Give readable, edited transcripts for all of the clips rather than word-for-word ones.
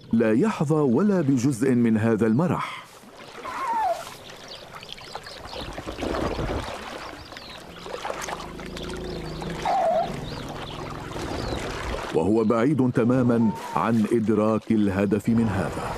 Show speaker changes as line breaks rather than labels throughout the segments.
لا يحظى ولا بجزء من هذا المرح. وهو بعيد تماما عن إدراك الهدف من هذا.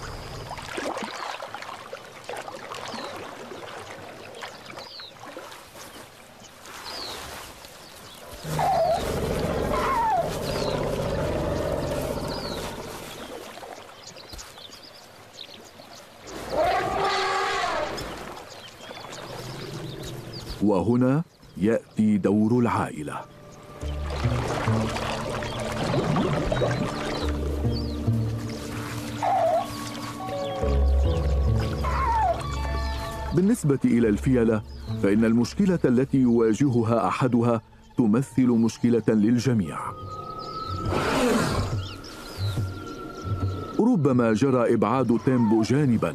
وهنا يأتي دور العائلة. بالنسبة إلى الفيلة، فإن المشكلة التي يواجهها أحدها تمثل مشكلة للجميع. ربما جرى إبعاد تيمبو جانباً،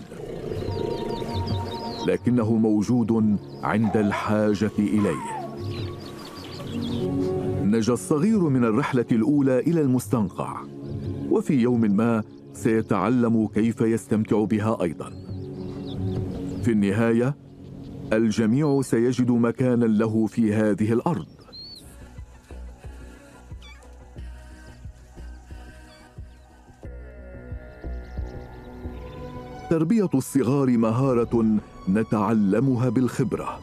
لكنه موجود عند الحاجة إليه. نجا الصغير من الرحلة الأولى إلى المستنقع، وفي يوم ما سيتعلم كيف يستمتع بها أيضاً. في النهاية، الجميع سيجد مكاناً له في هذه الأرض. تربية الصغار مهارة نتعلمها بالخبرة.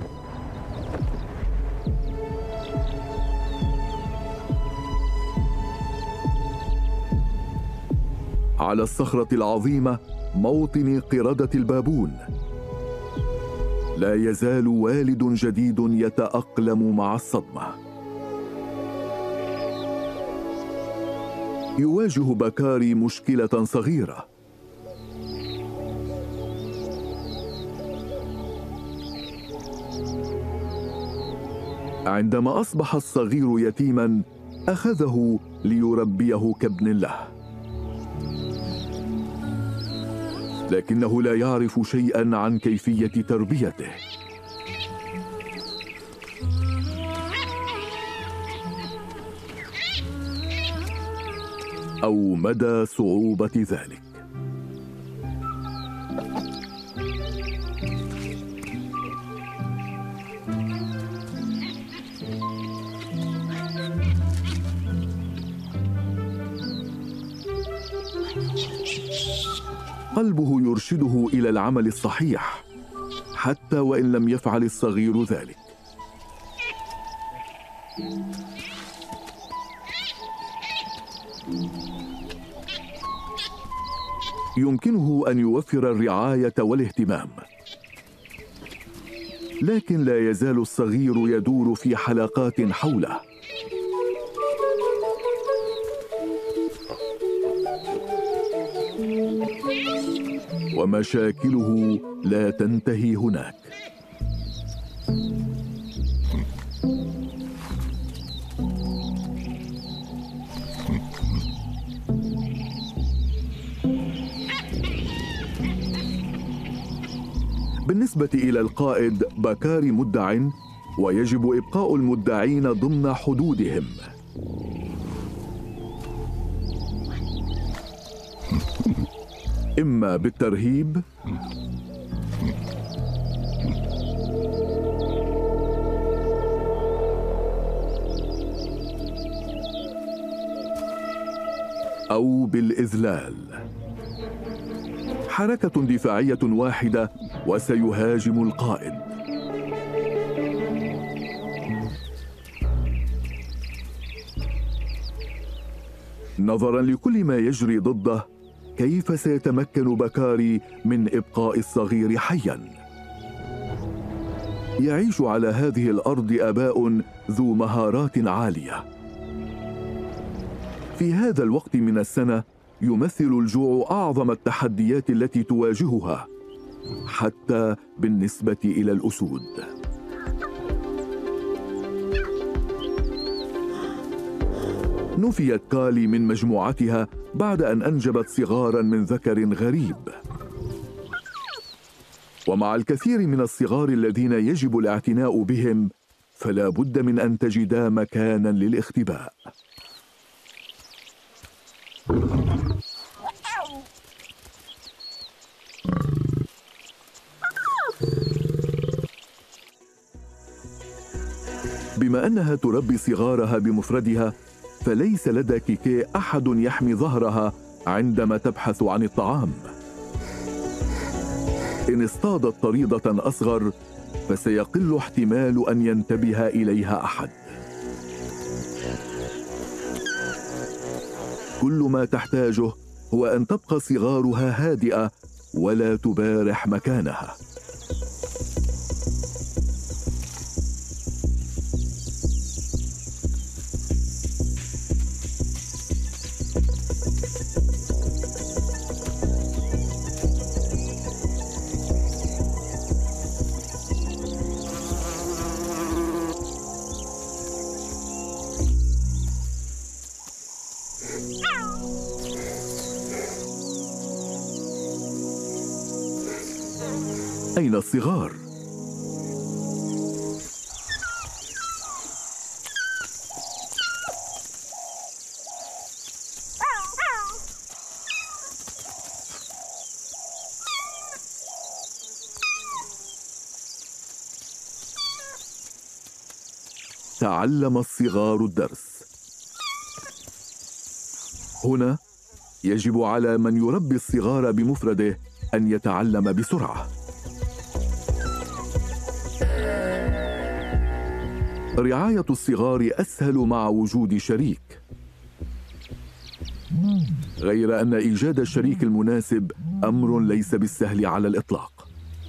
على الصخرة العظيمة موطن قردة البابون، لا يزال والد جديد يتأقلم مع الصدمة. يواجه بكاري مشكلة صغيرة. عندما أصبح الصغير يتيماً، أخذه ليربيه كابن له، لكنه لا يعرف شيئاً عن كيفية تربيته أو مدى صعوبة ذلك. قلبه يرشده إلى العمل الصحيح حتى وإن لم يفعل الصغير ذلك. يمكنه أن يوفر الرعاية والاهتمام، لكن لا يزال الصغير يدور في حلقات حوله. ومشاكله لا تنتهي هناك. بالنسبة إلى القائد، بكاري مدع، ويجب إبقاء المدعين ضمن حدودهم. إما بالترهيب أو بالإذلال. حركة دفاعية واحدة وسيهاجم القائد. نظراً لكل ما يجري ضده، كيف سيتمكن بكاري من إبقاء الصغير حياً؟ يعيش على هذه الأرض آباء ذو مهارات عالية. في هذا الوقت من السنة يمثل الجوع أعظم التحديات التي تواجهها، حتى بالنسبة إلى الأسود. نفيت كالي من مجموعتها بعد أن أنجبت صغاراً من ذكر غريب. ومع الكثير من الصغار الذين يجب الاعتناء بهم، فلا بد من أن تجدا مكاناً للاختباء. وبما أنها تربي صغارها بمفردها، فليس لدى كيكي أحد يحمي ظهرها عندما تبحث عن الطعام. إن اصطادت طريدة أصغر فسيقل احتمال أن ينتبه إليها أحد. كل ما تحتاجه هو أن تبقى صغارها هادئة ولا تبارح مكانها. أين الصغار؟ تعلم الصغار الدرس. هنا يجب على من يربي الصغار بمفرده أن يتعلم بسرعة. رعاية الصغار أسهل مع وجود شريك، غير أن إيجاد الشريك المناسب أمر ليس بالسهل على الإطلاق.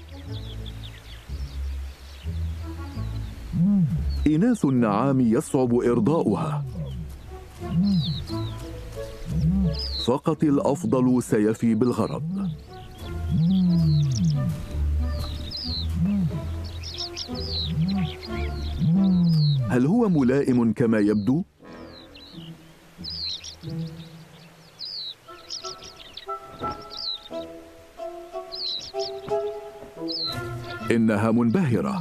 إناث النعام يصعب إرضاؤها، فقط الأفضل سيفي بالغرض. هل هو ملائم كما يبدو؟ إنها منبهرة.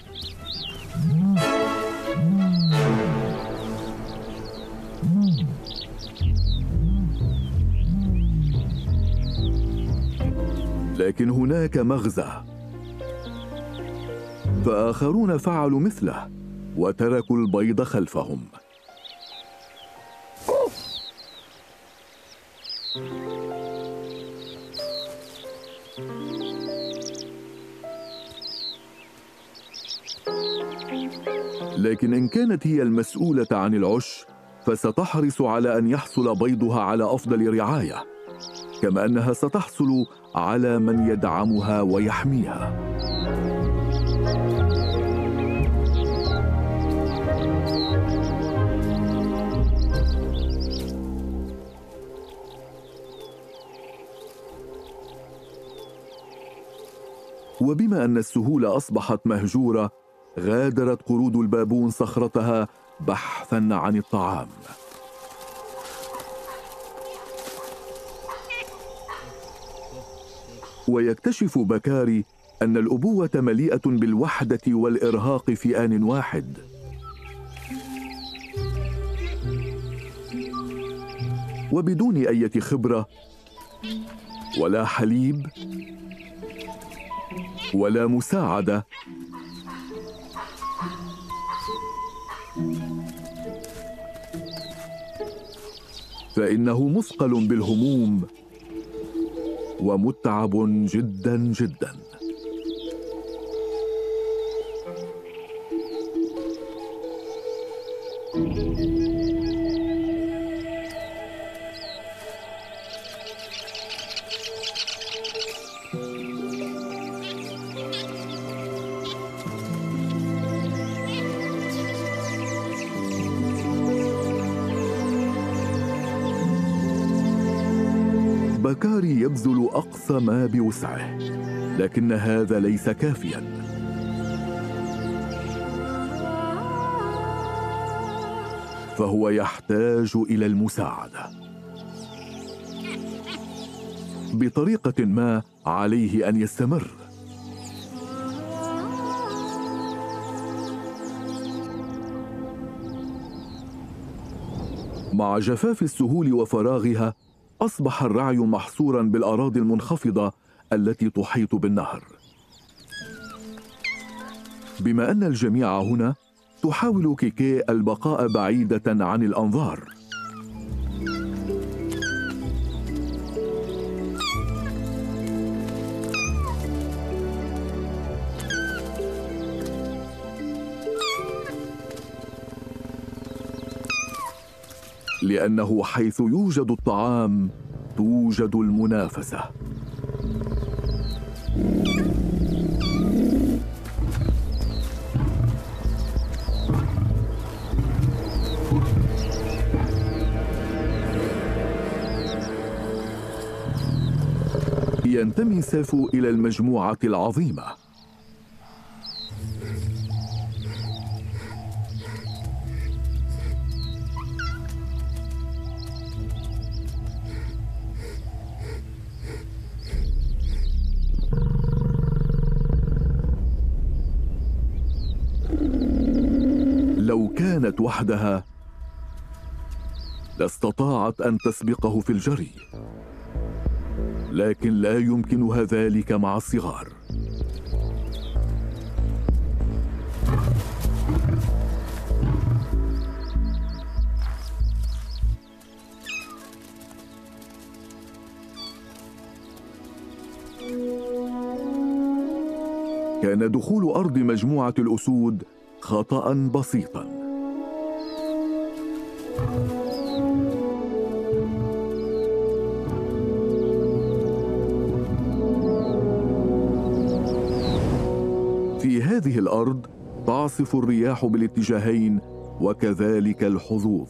لكن هناك مغزى، فآخرون فعلوا مثله وتركوا البيض خلفهم. لكن إن كانت هي المسؤولة عن العش فستحرص على أن يحصل بيضها على أفضل رعاية، كما أنها ستحصل على من يدعمها ويحميها. وبما أن السهول أصبحت مهجورة، غادرت قرود البابون صخرتها بحثاً عن الطعام. ويكتشف بكاري أن الأبوة مليئة بالوحدة والإرهاق في آن واحد. وبدون أي خبرة ولا حليب ولا مساعدة، فإنه مثقل بالهموم ومتعب جدا جدا. بكاري يبذل أقصى ما بوسعه، لكن هذا ليس كافياً. فهو يحتاج إلى المساعدة. بطريقة ما عليه أن يستمر. مع جفاف السهول وفراغها، أصبح الرعي محصوراً بالأراضي المنخفضة التي تحيط بالنهر. بما أن الجميع هنا، تحاول كيكي البقاء بعيدة عن الأنظار. لأنه حيث يوجد الطعام توجد المنافسة. ينتمي سيفو إلى المجموعة العظيمة. لو كانت وحدها لاستطاعت أن تسبقه في الجري، لكن لا يمكنها ذلك مع الصغار. كان دخول أرض مجموعة الأسود خطأ بسيطا. في هذه الأرض تعصف الرياح بالاتجاهين وكذلك الحظوظ.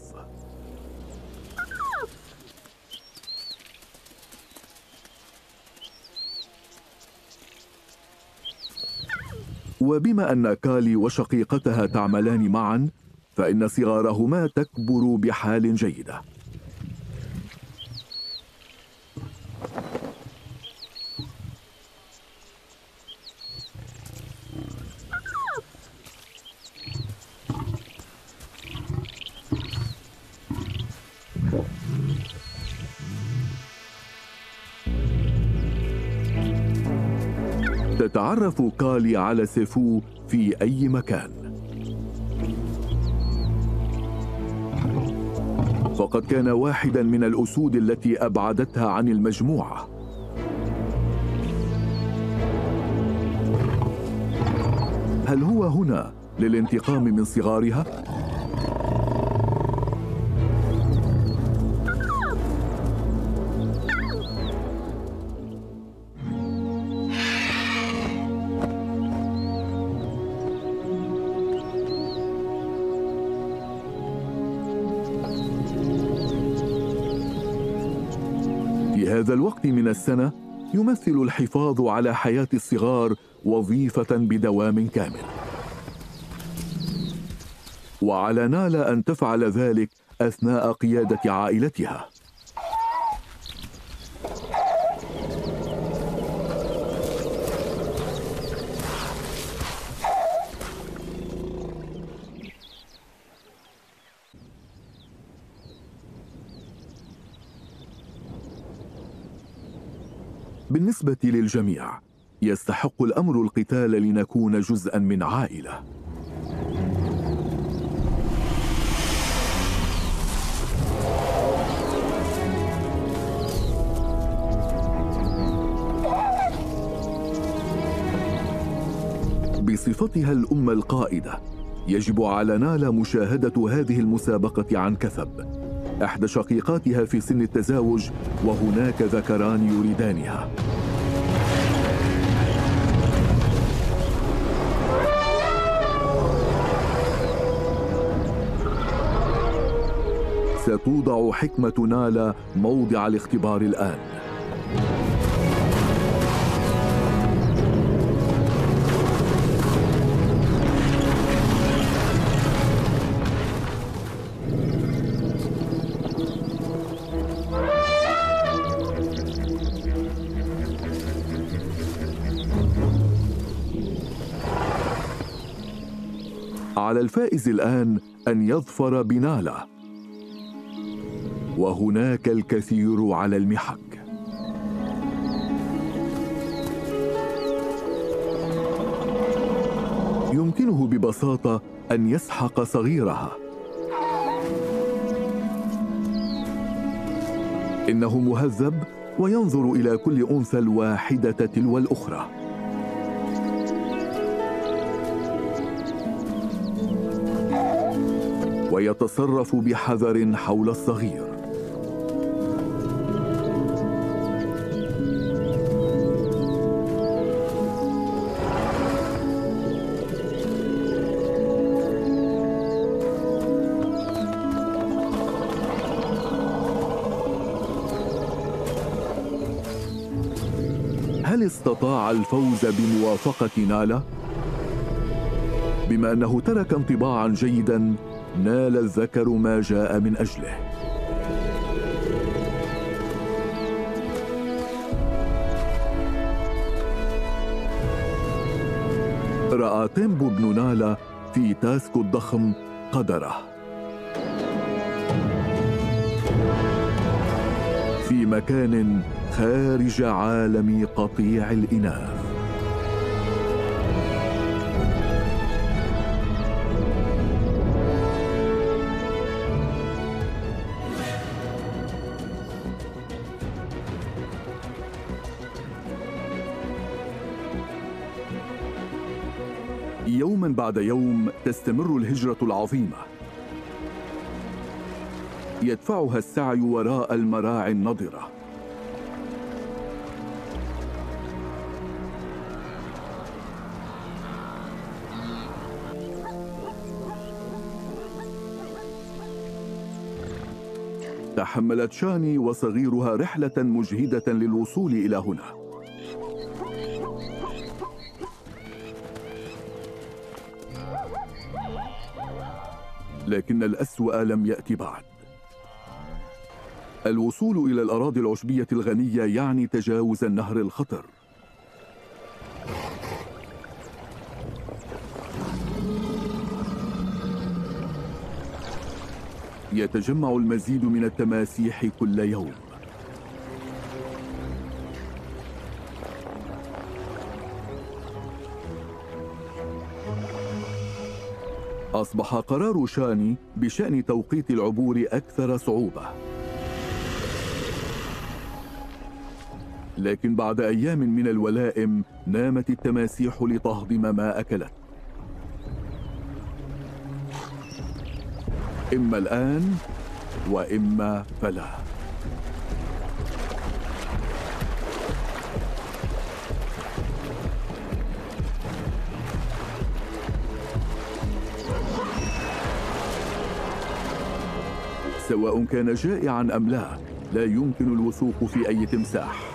وبما أن كالي وشقيقتها تعملان معا، فإن صغارهما تكبر بحال جيدة. تتعرف كالي على سيفو في أي مكان، فقد كان واحدا من الأسود التي أبعدتها عن المجموعة. هل هو هنا للانتقام من صغارها؟ في هذا الوقت من السنة يمثل الحفاظ على حياة الصغار وظيفة بدوام كامل، وعلى نالا أن تفعل ذلك أثناء قيادة عائلتها. بالنسبة للجميع يستحق الأمر القتال لنكون جزءا من عائلة. بصفتها الأم القائدة يجب على نالا مشاهدة هذه المسابقة عن كثب. إحدى شقيقاتها في سن التزاوج وهناك ذكران يريدانها. ستوضع حكمة نالا موضع الاختبار الآن. على الفائز الآن أن يظفر بنالا، وهناك الكثير على المحك. يمكنه ببساطة أن يسحق صغيرها. إنه مهذب وينظر إلى كل أنثى الواحدة تلو الأخرى. ويتصرف بحذر حول الصغير. هل استطاع الفوز بموافقة نالا؟ بما أنه ترك انطباعا جيدا، نال الذكر ما جاء من أجله. رأى تيمبو بن نالا في تاسكو الضخم قدره في مكان خارج عالم قطيع الإناث. يوما بعد يوم تستمر الهجرة العظيمة، يدفعها السعي وراء المراعي النضرة. تحملت شاني وصغيرها رحلة مجهدة للوصول إلى هنا. لكن الأسوأ لم يأتي بعد. الوصول إلى الأراضي العشبية الغنية يعني تجاوز النهر الخطر. يتجمع المزيد من التماسيح كل يوم. أصبح قرار شاني بشأن توقيت العبور أكثر صعوبة. لكن بعد أيام من الولائم نامت التماسيح لتهضم ما أكلت. إما الآن وإما فلا. سواء كان جائعا أم لا، لا يمكن الوثوق في أي تمساح.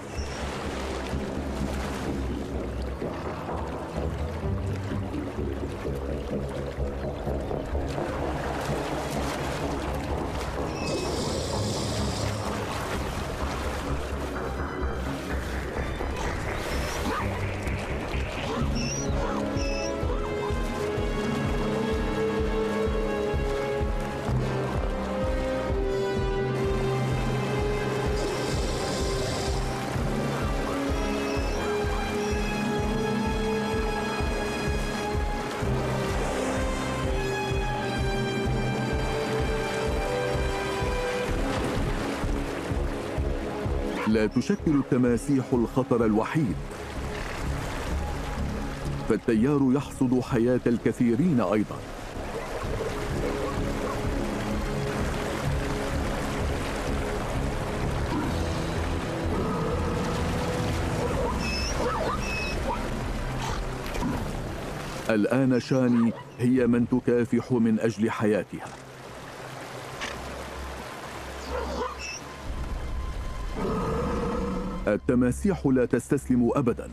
لا تشكل التماسيح الخطر الوحيد، فالتيار يحصد حياة الكثيرين أيضا. الآن شاني هي من تكافح من أجل حياتها. التماسيح لا تستسلم أبدا،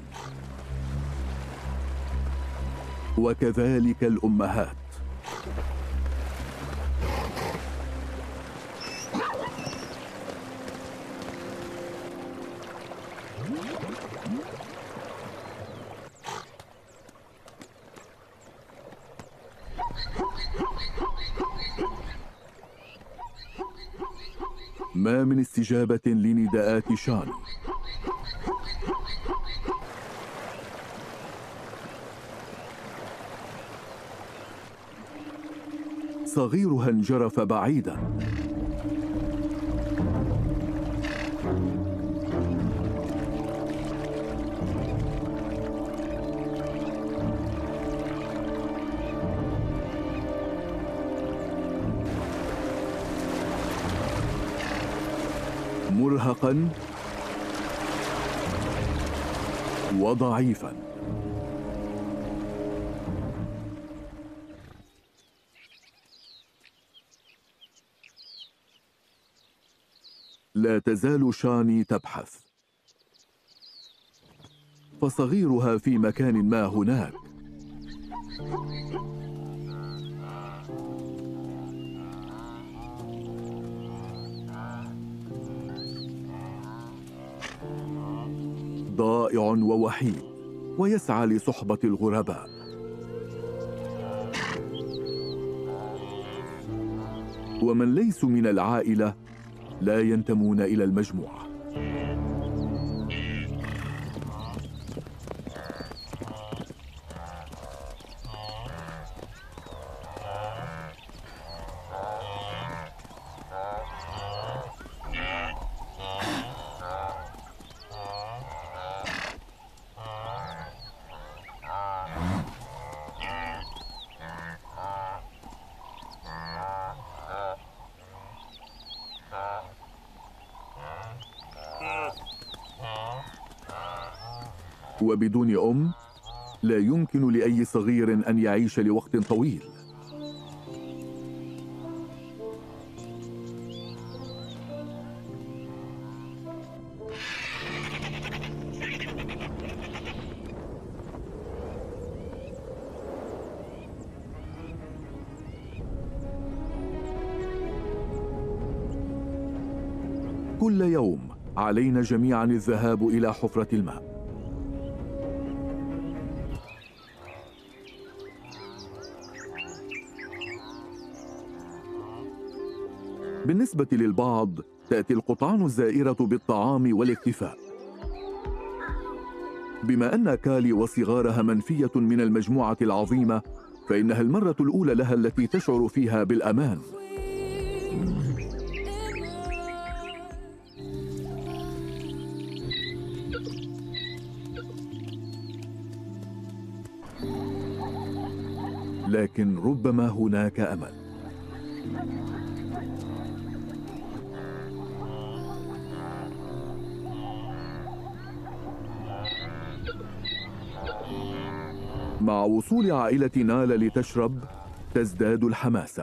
وكذلك الأمهات. ما من استجابة لنداءات شاني. صغيرها انجرف بعيدا. مرهقا وضعيفا. لا تزال شاني تبحث، فصغيرها في مكان ما هناك. ضائع ووحيد ويسعى لصحبة الغرباء. ومن ليسوا من العائلة لا ينتمون إلى المجموعة. وبدون أم لا يمكن لأي صغير أن يعيش لوقت طويل. كل يوم علينا جميعا الذهاب إلى حفرة الماء. بالنسبة للبعض تأتي القطعان الزائرة بالطعام والاكتفاء. بما أن كالي وصغارها منفية من المجموعة العظيمة، فإنها المرة الأولى لها التي تشعر فيها بالأمان. لكن ربما هناك أمل. مع وصول عائلة نالا لتشرب تزداد الحماسة.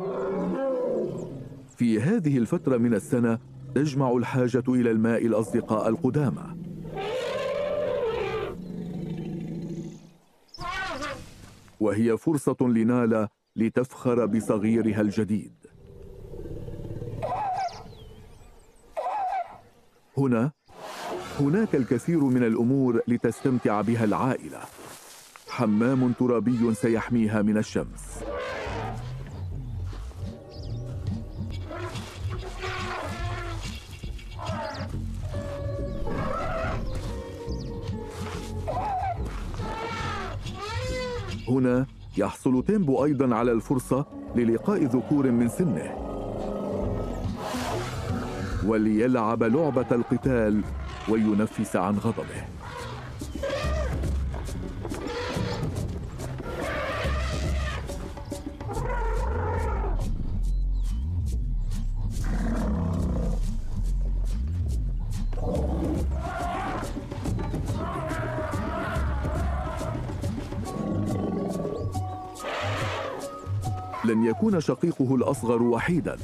في هذه الفترة من السنة تجمع الحاجة إلى الماء الأصدقاء القدامى. وهي فرصة لنالا لتفخر بصغيرها الجديد. هناك الكثير من الأمور لتستمتع بها العائلة. حمام ترابي سيحميها من الشمس. هنا يحصل تيمبو أيضا على الفرصة للقاء ذكور من سنه وليلعب لعبة القتال وينفس عن غضبه. لن يكون شقيقه الأصغر وحيداً.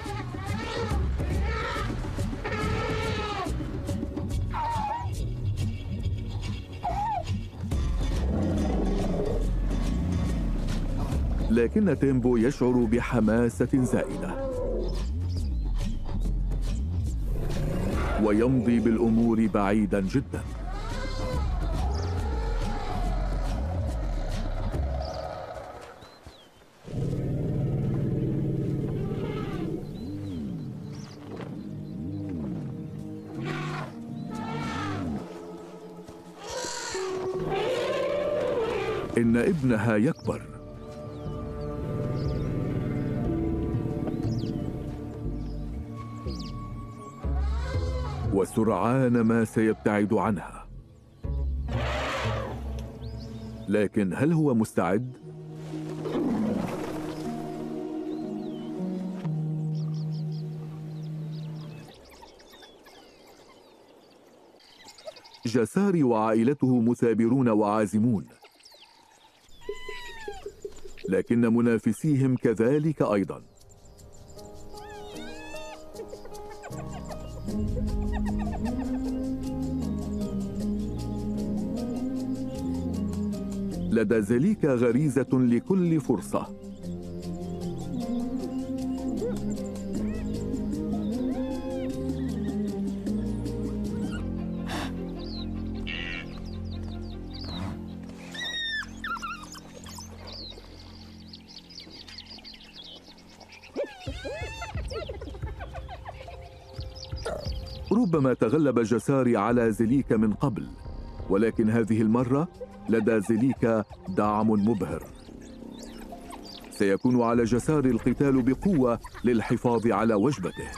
لكن تيمبو يشعر بحماسة زائدة ويمضي بالأمور بعيداً جداً. إن ابنها يكبر. وسرعان ما سيبتعد عنها. لكن هل هو مستعد؟ جساري وعائلته مثابرون وعازمون، لكن منافسيهم كذلك أيضا. لدى زليكا غريزة لكل فرصة. ربما تغلب جساري على زليكا من قبل، ولكن هذه المرة لدى زليكا دعم مبهر. سيكون على جساري القتال بقوة للحفاظ على وجبته.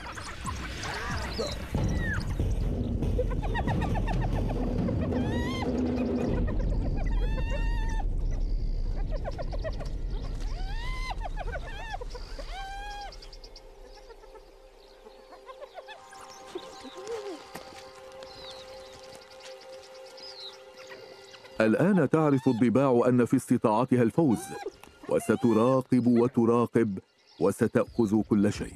الآن تعرف الضباع أن في استطاعتها الفوز، وستراقب وتراقب وستأخذ كل شيء.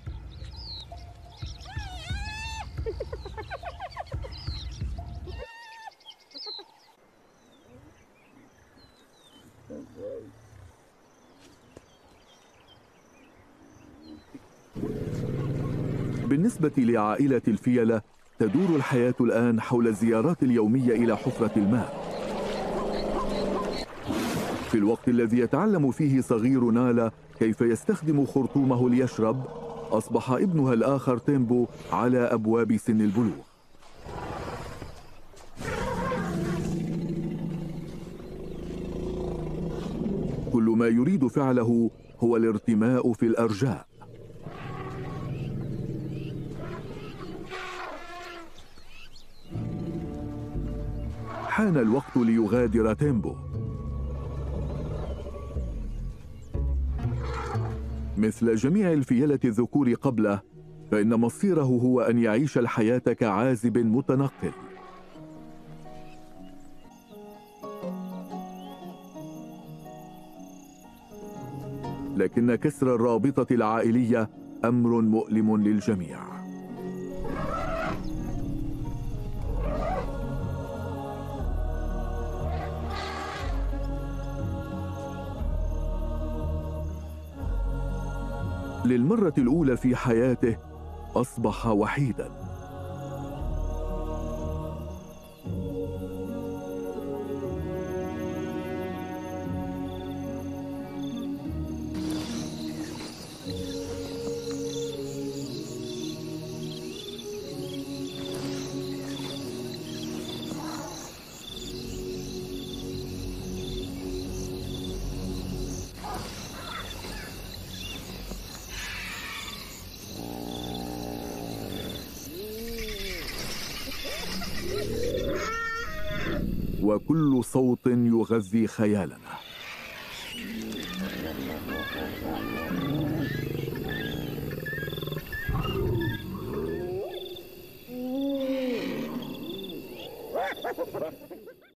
بالنسبة لعائلة الفيلة، تدور الحياة الآن حول الزيارات اليومية إلى حفرة الماء. في الوقت الذي يتعلم فيه صغير نالا كيف يستخدم خرطومه ليشرب، أصبح ابنها الآخر تيمبو على أبواب سن البلوغ. كل ما يريد فعله هو الارتماء في الأرجاء. حان الوقت ليغادر تيمبو. مثل جميع الفيلة الذكور قبله، فإن مصيره هو أن يعيش الحياة كعازب متنقل. لكن كسر الرابطة العائلية أمر مؤلم للجميع. للمرة الأولى في حياته أصبح وحيداً. وكل صوت يغذي خيالنا.